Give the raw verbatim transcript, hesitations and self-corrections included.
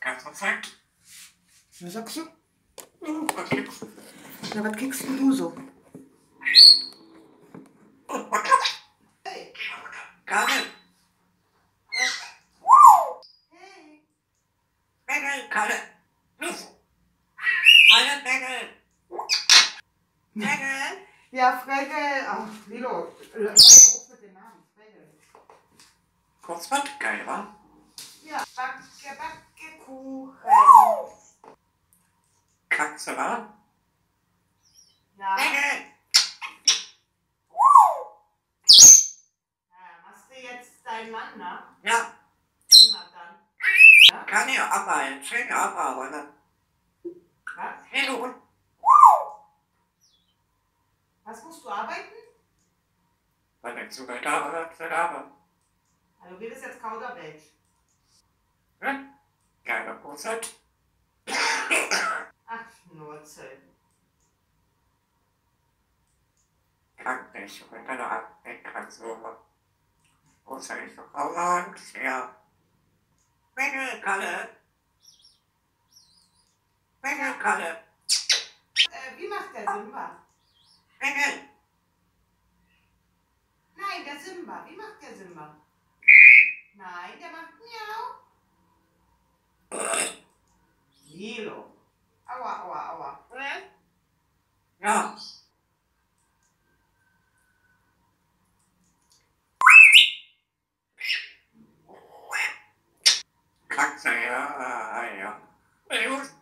Ganz perfekt. Was sagst du? Hm, was gibt's? Na, was kriegst denn du so? Hey, Karin. Hey. Bengel, Karin. Los. Karin, Bengel. Bengel. Ja, Fregel. Ach, Lilo, hör mal auf mit dem Namen. Fregel. Kurz was, geil, wa? Ja, Backe, Backe, Kuchen. Katze, wa? Ja. Bengel. Ja, machst du jetzt deinen Mann, ne? Ja, Na dann. Ja? kann ich arbeiten. Schön arbeiten. Was? Hey, du. Was musst du arbeiten? Wenn ich sogar da oder zu da war. Also, du redest jetzt Kauderwelsch. Hm? Geile Uhrzeit. Ach, Schnurzel. Kann nicht, wenn deine Abweg kann so. Uhrzeit ist doch Holland. Ja. Bengel, Kalle. Bengel, Kalle. Äh, wie macht der Simba? Bengel. Nein, der Simba. Wie macht der Simba? Nein, der macht Miau. Lilo. Aua, aua, aua. Ja. Katze, ja, ja. Hey,